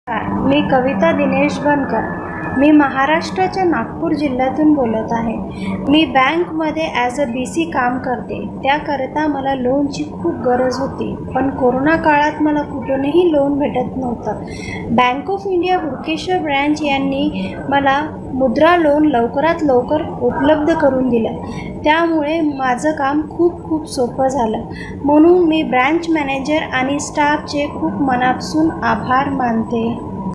मी कविता दिनेश बनकर. मी महाराष्ट्राच्या नागपूर जिल्ह्यातून बोलत आहे. मी बँकमध्ये ॲज अ BC काम करते. त्याकरता मला लोनची खूप गरज होती, पण कोरोना काळात मला कुठूनही लोन भेटत नव्हतं. Bank of India Hudkeshwar branch यांनी मला मुद्रा लोन लवकरात लवकर उपलब्ध करून दिलं. त्यामुळे माझं काम खूप सोपं झालं. म्हणून मी ब्रँच मॅनेजर आणि स्टाफचे खूप मनापासून आभार मानते.